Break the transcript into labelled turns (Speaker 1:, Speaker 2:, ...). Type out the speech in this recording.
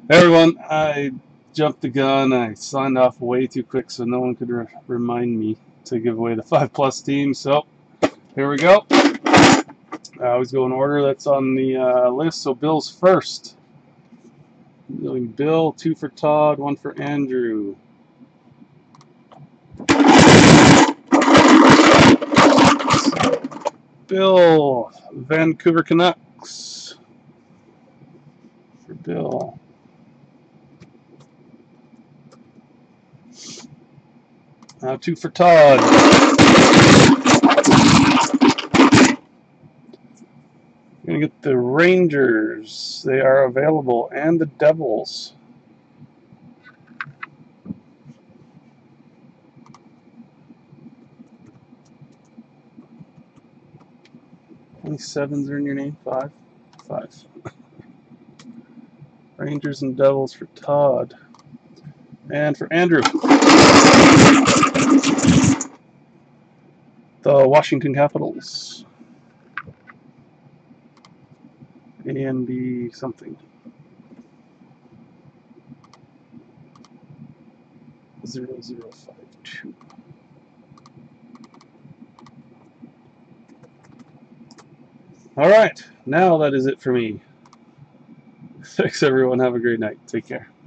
Speaker 1: Hey everyone, I jumped the gun. I signed off way too quick so no one could remind me to give away the 5+ team. So here we go. I always go in order that's on the list. So Bill's first. I'm doing Bill, 2 for Todd, 1 for Andrew. Bill, Vancouver Canucks for Bill. Now 2 for Todd. We're going to get the Rangers. They are available. And the Devils. How many 7s are in your name? 5? 5. Rangers and Devils for Todd. And for Andrew, the Washington Capitals. A and B something. 0052. All right, now that is it for me. Thanks everyone. Have a great night. Take care.